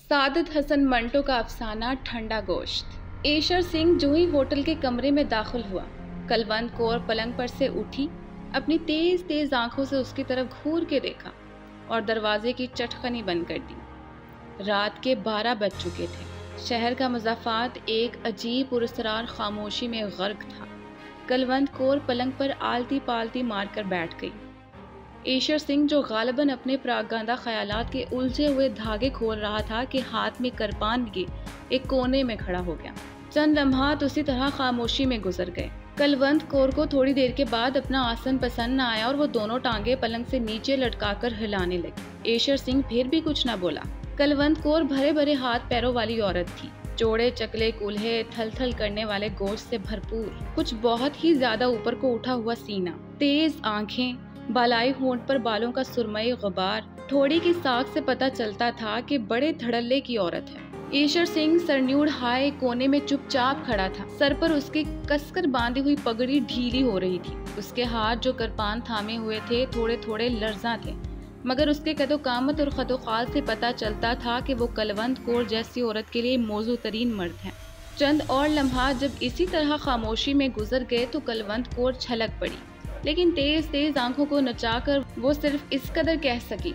सादत हसन मंटो का अफसाना ठंडा गोश्त। ईशर सिंह जो ही होटल के कमरे में दाखिल हुआ, कलवंत कौर पलंग पर से उठी, अपनी तेज तेज आंखों से उसकी तरफ घूर के देखा और दरवाजे की चटखनी बंद कर दी। रात के 12 बज चुके थे। शहर का मज़ाफ़ात एक अजीब पुरस्रार खामोशी में गर्क था। कलवंत कौर पलंग पर आलती पालती मारकर बैठ गई। ईशर सिंह जो गालिबन अपने प्रागांदा ख्यालात के उलझे हुए धागे खोल रहा था कि हाथ में करपान लिए एक कोने में खड़ा हो गया। चंद लम्हात उसी तरह खामोशी में गुजर गए। कलवंत कौर को थोड़ी देर के बाद अपना आसन पसंद न आया और वो दोनों टांगे पलंग से नीचे लटकाकर हिलाने लगी। ईशर सिंह फिर भी कुछ न बोला। कलवंत कौर भरे भरे हाथ पैरों वाली औरत थी, चौड़े चकले कूल्हे थल थल करने वाले गोश्त से भरपूर, कुछ बहुत ही ज्यादा ऊपर को उठा हुआ सीना, तेज आंखें, बालाई होंठ पर बालों का सुरमई गुबार। थोड़ी की साख से पता चलता था कि बड़े धड़ल्ले की औरत है। ईशर सिंह सरन्यूड़ हाय कोने में चुपचाप खड़ा था। सर पर उसकी कसकर बांधी हुई पगड़ी ढीली हो रही थी। उसके हाथ जो करपान थामे हुए थे थोड़े थोड़े लर्जा थे, मगर उसके कदोकामत और खतोखाल से पता चलता था कि वो कलवंत कौर जैसी औरत के लिए मौजू तरीन मर्द है। चंद और लम्हात जब इसी तरह खामोशी में गुजर गए तो कलवंत कौर छलक पड़ी, लेकिन तेज तेज आंखों को नचाकर वो सिर्फ इस कदर कह सकी,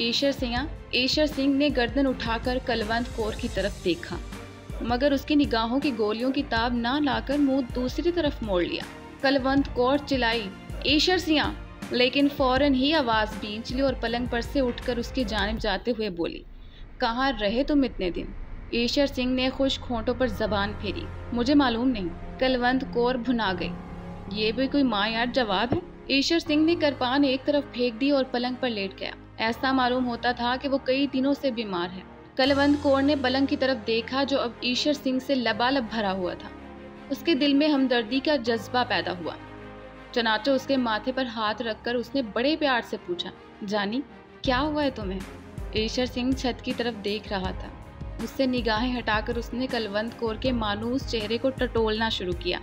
ईशर सिंह ने गर्दन उठाकर कलवंत कौर की तरफ देखा, मगर उसकी निगाहों की गोलियों की ताब ना लाकर मुंह दूसरी तरफ मोड़ लिया। कलवंत कौर चिल्लाई, ईशर सिंह, लेकिन फौरन ही आवाज भींच ली और पलंग पर से उठकर उसकी जानिब जाते हुए बोली, कहाँ रहे तुम इतने दिन? ईशर सिंह ने खुश्क होंठों पर जबान फेरी, मुझे मालूम नहीं। कलवंत कौर भुना गई, ये भी कोई माँ यार जवाब है? ईशर सिंह ने करपान एक तरफ फेंक दी और पलंग पर लेट गया। ऐसा मालूम होता था कि वो कई दिनों से बीमार है। कलवंत कौर ने पलंग की तरफ देखा जो अब ईशर सिंह से लबालब भरा हुआ था। उसके दिल में हमदर्दी का जज्बा पैदा हुआ। चनाचो उसके माथे पर हाथ रखकर उसने बड़े प्यार से पूछा, जानी क्या हुआ है तुम्हें? ईशर सिंह छत की तरफ देख रहा था। उससे निगाहें हटाकर उसने कलवंत कौर के मानूस चेहरे को टटोलना शुरू किया।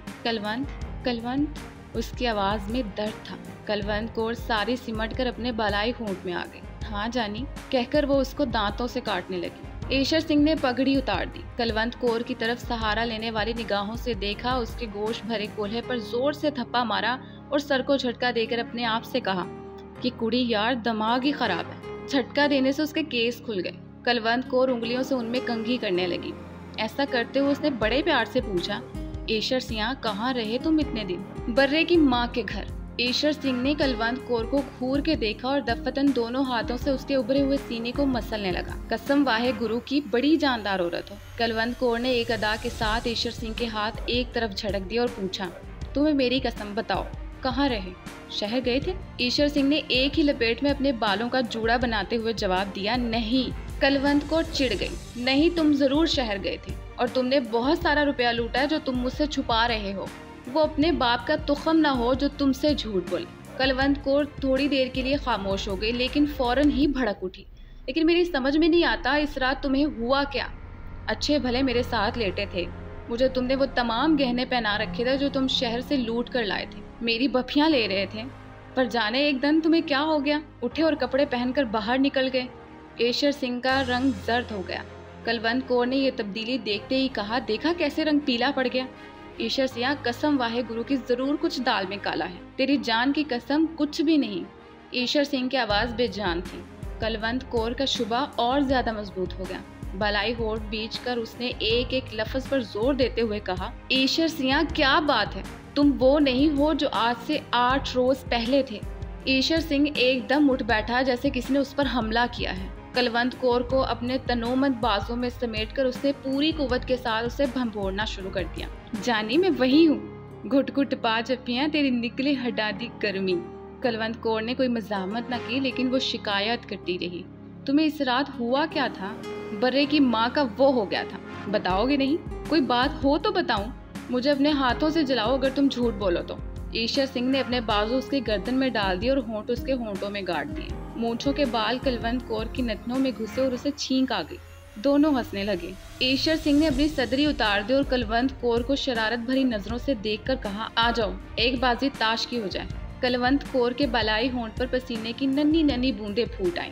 कलवंत, उसकी आवाज में दर्द था। कलवंत कौर सारी सिमट कर अपने बालाई होंठ में आ गई। हाँ जानी, कहकर वो उसको दांतों से काटने लगी। ईशर सिंह ने पगड़ी उतार दी। कलवंत कौर की तरफ सहारा लेने वाली निगाहों से देखा, उसके गोश्त भरे कोल्हे पर जोर से थप्पा मारा और सर को झटका देकर अपने आप से कहा कि कुड़ी यार दिमाग ही खराब है। झटका देने से उसके केस खुल गए। कलवंत कौर उंगलियों से उनमें कंघी करने लगी। ऐसा करते हुए उसने बड़े प्यार से पूछा, ईशर सिंह, कहाँ रहे तुम इतने दिन? बर्रे की माँ के घर। ईशर सिंह ने कलवंत कौर को घूर के देखा और दफतन दोनों हाथों से उसके उभरे हुए सीने को मसलने लगा। कसम वाहे गुरु की बड़ी जानदार औरत हो। कलवंत कौर ने एक अदा के साथ ईशर सिंह के हाथ एक तरफ झटक दिया और पूछा, तुम्हें मेरी कसम बताओ, कहाँ रहे? शहर गए थे? ईशर सिंह ने एक ही लपेट में अपने बालों का जूड़ा बनाते हुए जवाब दिया, नहीं। कलवंत कौर चिढ़ गई, नहीं, तुम जरूर शहर गए थे और तुमने बहुत सारा रुपया लूटा है जो तुम मुझसे छुपा रहे हो। वो अपने बाप का तुखम ना हो जो तुमसे झूठ बोले। कलवंत कौर थोड़ी देर के लिए खामोश हो गई, लेकिन फौरन ही भड़क उठी। लेकिन मेरी समझ में नहीं आता इस रात तुम्हें हुआ क्या? अच्छे भले मेरे साथ लेटे थे, मुझे तुमने वो तमाम गहने पहना रखे थे जो तुम शहर से लूट कर लाए थे। मेरी बफियां ले रहे थे, पर जाने एक दिन तुम्हें क्या हो गया, उठे और कपड़े पहनकर बाहर निकल गए। ईशर सिंह का रंग जर्द हो गया। कलवंत कौर ने यह तब्दीली देखते ही कहा, देखा कैसे रंग पीला पड़ गया? ईशर सिंह, कसम वाहे गुरु की जरूर कुछ दाल में काला है। तेरी जान की कसम, कुछ भी नहीं। ईशर सिंह की आवाज बेजान थी। कलवंत कौर का शुबा और ज्यादा मजबूत हो गया। भलाई होठ बीच कर उसने एक एक लफ्ज पर जोर देते हुए कहा, ईशर सिंह, क्या बात है? तुम वो नहीं हो जो आज से 8 रोज पहले थे। ईशर सिंह एकदम उठ बैठा जैसे किसी ने उस पर हमला किया है। कलवंत कौर को अपने तनोमंद बाजों में समेटकर उसने पूरी कुव्वत के साथ उसे भंभोड़ना शुरू कर दिया। जानी, मैं वही हूँ, घुट घुट पा जपियां तेरी निकले हटा दी गर्मी। कलवंत कौर ने कोई मजामत न की, लेकिन वो शिकायत करती रही, तुम्हें इस रात हुआ क्या था? बर्रे की माँ का वो हो गया था। बताओगे नहीं? कोई बात हो तो बताऊं, मुझे अपने हाथों से जलाओ अगर तुम झूठ बोलो तो। ईशर सिंह ने अपने बाजू उसके गर्दन में डाल दिए और होंठ उसके होंठों में गाड़ दिए। मूंछों के बाल कलवंत कौर की नथनों में घुसे और उसे छींक आ गई। दोनों हंसने लगे। ईशर सिंह ने अपनी सदरी उतार दी और कलवंत कौर को शरारत भरी नजरों से देखकर कहा, आ जाओ, एक बाजी ताश की हो जाए। कलवंत कौर के बलाई होंठ पर पसीने की नन्ही नन्ही बूंदें फूट आईं।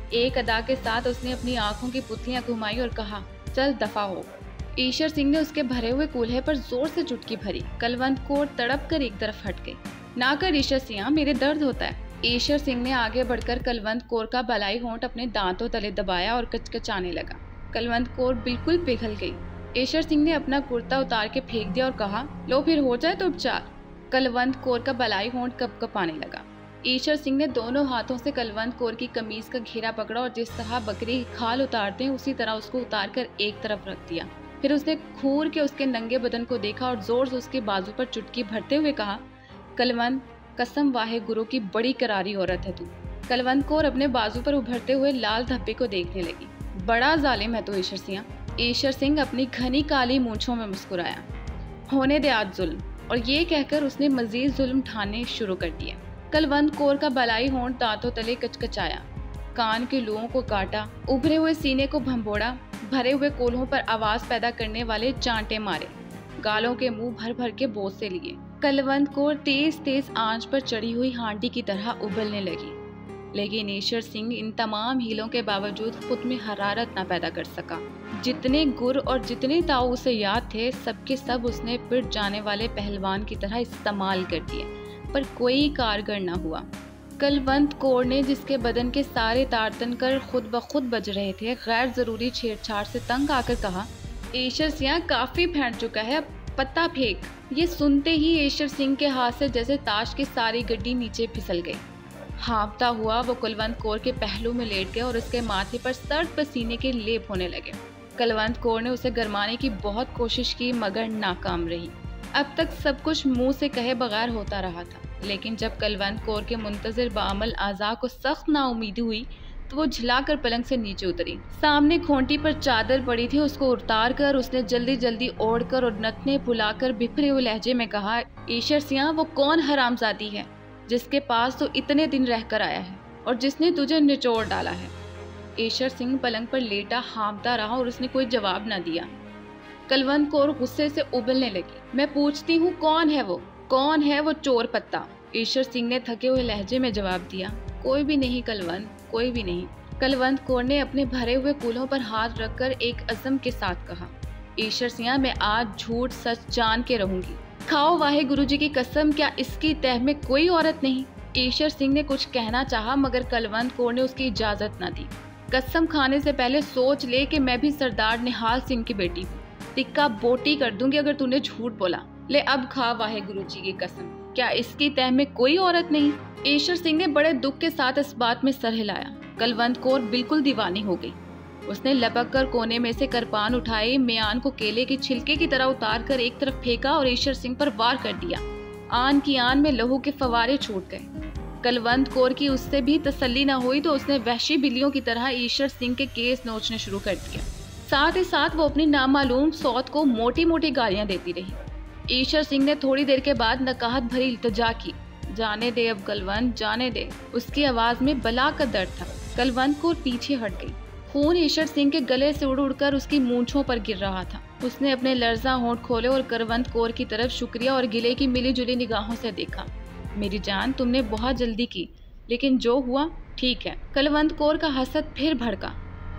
एक अदा के साथ उसने अपनी आंखों की पुतलियां घुमाई और कहा, चल दफा हो। ईशर सिंह ने उसके भरे हुए कूल्हे पर जोर से चुटकी भरी। कलवंत कौर तड़प कर एक तरफ हट गई। ना कर ईशर सिंह, मेरे दर्द होता है। ईशर सिंह ने आगे बढ़कर कलवंत कौर का बलाई होंठ अपने दांतों तले दबाया और कचकचाने लगा। कलवंत कौर बिल्कुल पिघल गई। ईशर सिंह ने अपना कुर्ता उतार के फेंक दिया और कहा, लो फिर हो जाए तो उपचार। कलवंत कौर का बलाई होंठ कपकपाने लगा। ईशर सिंह ने दोनों हाथों से कलवंत कौर की कमीज का घेरा पकड़ा और जिस तरह बकरी की खाल उतारते हैं उसी तरह उसको उतार कर एक तरफ रख दिया। फिर उसने घूर के उसके नंगे बदन को देखा और जोर से उसके बाजू पर चुटकी भरते हुए कहा, कलवंत, कसम वाहे गुरु की बड़ी करारी औरत है तू। कलवंत कौर अपने बाजू पर उभरते हुए लाल धब्बे को देखने लगी। बड़ा जालिम है तो ईशर सिंह। ईशर सिंह अपनी घनी काली मूंछों में मुस्कुराया। होने दे आज जुल्म। और ये कहकर उसने मजीद जुल्म ढाने शुरू कर दिए। कलवंत कौर का बलाई होंठ दांतों तले कचकचाया, कान के लुओं को काटा, उभरे हुए सीने को भंबोड़ा, भरे हुए कोल्हों पर आवाज पैदा करने वाले चांटे मारे, गालों के मुंह भर भर के बोसे लिए। कलवंत कौर तेज तेज आंच पर चढ़ी हुई हांडी की तरह उबलने लगी। लेकिन ईशर सिंह इन तमाम हीलों के बावजूद खुद में हरारत न पैदा कर सका। जितने गुर और जितने ताऊ उसे याद थे सबके सब उसने पिट जाने वाले पहलवान की तरह इस्तेमाल कर दिए, पर कोई कारगर न हुआ। कलवंत कौर ने, जिसके बदन के सारे तार तनकर खुद ब खुद बज रहे थे, गैर जरूरी छेड़छाड़ से तंग आकर कहा, ईशर सिंह काफी फैंट चुका है, अब पत्ता फेंक। ये सुनते ही ईशर सिंह के हाथ से जैसे ताश की सारी गड्डी नीचे फिसल गई। हाँफता हुआ वो कलवंत कौर के पहलू में लेट गया और उसके माथे पर सर्द पसीने के लेप होने लगे। कलवंत कौर ने उसे गरमाने की बहुत कोशिश की मगर नाकाम रही। अब तक सब कुछ मुंह से कहे बगैर होता रहा था, लेकिन जब कलवंत कौर के मुंतजिर बामल आज़ा को सख्त नाउमीदी हुई तो वो झिलाकर पलंग से नीचे उतरी। सामने खोंटी पर चादर पड़ी थी, उसको उतार कर उसने जल्दी जल्दी ओढ़कर और नथने फुलाकर बिखरे हुए लहजे में कहा, ईशर सिंह, वो कौन हरामजादी है जिसके पास तो इतने दिन रहकर आया है और जिसने तुझे निचोड़ डाला है। ईशर सिंह पलंग पर लेटा हाँफता रहा और उसने कोई जवाब न दिया। कलवंत कौर गुस्से से उबलने लगी। मैं पूछती हूँ, कौन है वो? कौन है वो चोर पत्ता? ईशर सिंह ने थके हुए लहजे में जवाब दिया, कोई भी नहीं कलवंत, कोई भी नहीं। कलवंत कौर ने अपने भरे हुए कूल्हों पर हाथ रखकर एक अज़म के साथ कहा, ईशर सिंह, मैं आज झूठ सच जान के रहूंगी। खाओ वाहे गुरुजी की कसम, क्या इसकी तह में कोई औरत नहीं? ईशर सिंह ने कुछ कहना चाहा मगर कलवंत कौर ने उसकी इजाजत न दी। कसम खाने से पहले सोच ले कि मैं भी सरदार निहाल सिंह की बेटी हूँ। टिक्का बोटी कर दूंगी अगर तूने झूठ बोला। ले अब खा वाहे गुरुजी की कसम, क्या इसकी तह में कोई औरत नहीं? ईशर सिंह ने बड़े दुख के साथ इस बात में सर हिलाया। कलवंत कौर बिल्कुल दीवानी हो गई। उसने लपक कर कोने में से करपान उठाए, म्यान को केले के छिलके की तरह उतार कर एक तरफ फेंका और ईशर सिंह पर वार कर दिया। आन की आन में लहू के फवारे छूट गए। कलवंत कौर की उससे भी तसल्ली न हुई तो उसने वहशी बिल्लियों की तरह ईशर सिंह के केस नोचने शुरू कर दिए। साथ ही साथ वो अपनी नामालूम सौत को मोटी मोटी गालियां देती रही। ईशर सिंह ने थोड़ी देर के बाद नकाहत भरी इल्तिजा की, जाने दे अब कलवंत, जाने दे। उसकी आवाज में बला का दर्द था। कलवंत कौर पीछे हट गई। खून ईशर सिंह के गले से उड़ उड़कर उसकी मूंछों पर गिर रहा था। उसने अपने लर्जा होंठ खोले और कलवंत कौर की तरफ शुक्रिया और गिले की मिली जुली निगाहों से देखा। मेरी जान, तुमने बहुत जल्दी की, लेकिन जो हुआ ठीक है। कलवंत कौर का हसद फिर भड़का।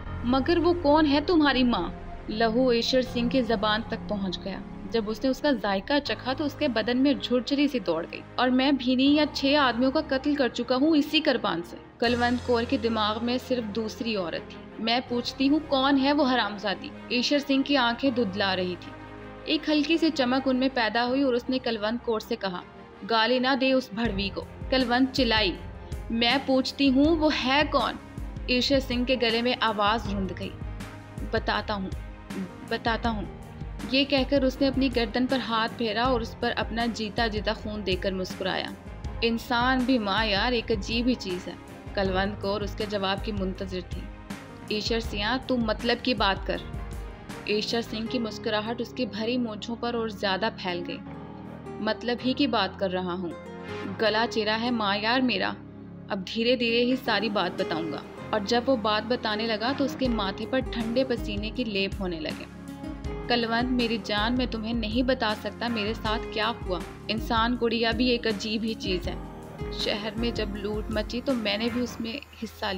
मगर वो कौन है तुम्हारी माँ? लहू ईशर सिंह की जबान तक पहुंच गया। जब उसने उसका जायका चखा तो उसके बदन में झुरझुरी सी दौड़ गई। और मैं भीनी या 6 आदमियों का कत्ल कर चुका हूँ इसी करबान से। कलवंत कौर के दिमाग में सिर्फ दूसरी औरत थी। मैं पूछती हूँ, कौन है वो हरामजादी? ईशर सिंह की आंखें धुंधला रही थी। एक हल्की सी चमक उनमें पैदा हुई और उसने कलवंत कौर से कहा, गाली ना दे उस भड़वी को। कलवंत चिल्लाई, मैं पूछती हूँ वो है कौन? ईशर सिंह के गले में आवाज रुंध गई। बताता हूँ। ये कहकर उसने अपनी गर्दन पर हाथ फेरा और उस पर अपना जीता जीता खून देकर मुस्कुराया। इंसान भी माँ यार, एक अजीब ही चीज़ है। कलवंत कौर उसके जवाब की मुंतजिर थी। ईशर सिंह, तू मतलब की बात कर। ईशर सिंह की मुस्कुराहट उसकी भरी मूंछों पर और ज्यादा फैल गई। मतलब ही की बात कर रहा हूँ। गला चिरा है माँ यार मेरा। अब धीरे धीरे ही सारी बात बताऊंगा। और जब वो बात बताने लगा तो उसके माथे पर ठंडे पसीने की लेप होने लगे। कलवंत मेरी जान, मैं तुम्हें नहीं बता सकता मेरे साथ क्या हुआ। इंसान गुड़िया भी एक अजीब ही चीज़ है। शहर में जब लूट मची तो मैंने भी उसमें हिस्सा लिया।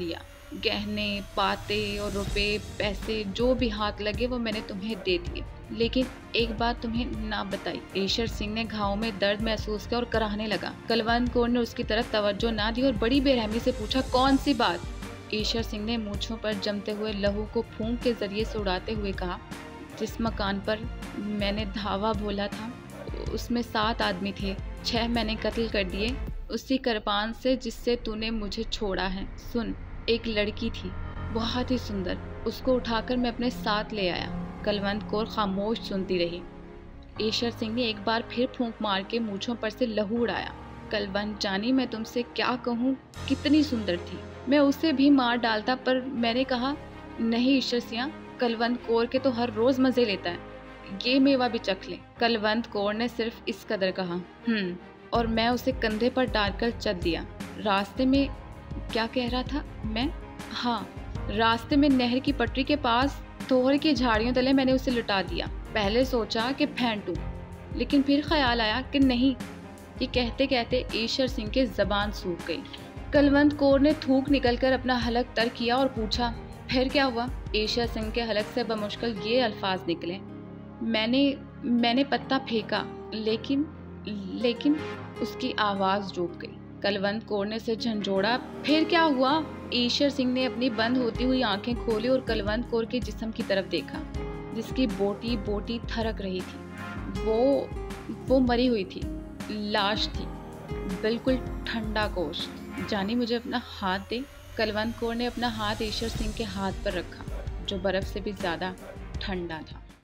गहने, पाते और रुपए, पैसे जो भी हाथ लगे वो मैंने तुम्हें दे दिए, लेकिन एक बात तुम्हें ना बताई। ईशर सिंह ने घाव में दर्द महसूस किया और कराहने लगा। कलवंत कौर ने उसकी तरफ तवज्जो ना दी और बड़ी बेरहमी से पूछा, कौन सी बात? ईशर सिंह ने मूंछों पर जमते हुए लहू को फूंक के जरिए से उड़ाते हुए कहा, जिस मकान पर मैंने धावा बोला था उसमें 7 आदमी थे, 6 मैंने कत्ल कर दिए उसी कृपान से जिससे तूने मुझे छोड़ा है। सुन, एक लड़की थी बहुत ही सुंदर, उसको उठाकर मैं अपने साथ ले आया। कलवंत कौर खामोश सुनती रही। ईशर सिंह ने एक बार फिर फूंक मार के मूंछों पर से लहू उड़ाया। कलवंत जानी, मैं तुमसे क्या कहूँ, कितनी सुंदर थी, मैं उसे भी मार डालता, पर मैंने कहा नहीं ईशर सिंह, कलवंत कौर के तो हर रोज मजे लेता है, ये मेवा भी चख ले। कलवंत कौर ने सिर्फ इस कदर कहा, और मैं उसे कंधे पर डालकर चल दिया। रास्ते में क्या कह रहा था मैं? हाँ, रास्ते में नहर की पटरी के पास तोहर की झाड़ियों तले मैंने उसे लुटा दिया। पहले सोचा कि फेंटूं, लेकिन फिर ख्याल आया कि नहीं। ये कहते कहते ईशर सिंह की जबान सूख गई। कलवंत कौर ने थूक निकलकर अपना हलक तर किया और पूछा, फिर क्या हुआ? ईशर सिंह के हलक से बमुश्किल ये अल्फाज निकले, मैंने पत्ता फेंका, लेकिन उसकी आवाज़ डूब गई। कलवंत कौर ने सिर झंझोड़ा। फिर क्या हुआ? ईशर सिंह ने अपनी बंद होती हुई आंखें खोली और कलवंत कौर के जिस्म की तरफ देखा, जिसकी बोटी बोटी थरक रही थी। वो मरी हुई थी, लाश थी, बिल्कुल ठंडा गोश्त। जानी, मुझे अपना हाथ दे। कलवंत कौर ने अपना हाथ ईशर सिंह के हाथ पर रखा, जो बर्फ से भी ज़्यादा ठंडा था।